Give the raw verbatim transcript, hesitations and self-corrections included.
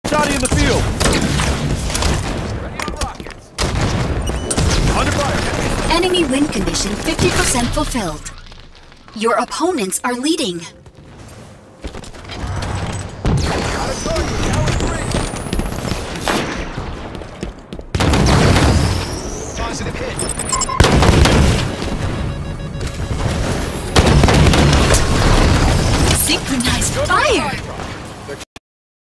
Shotty in the field. Under fire. Enemy win condition fifty percent fulfilled. Your opponents are leading.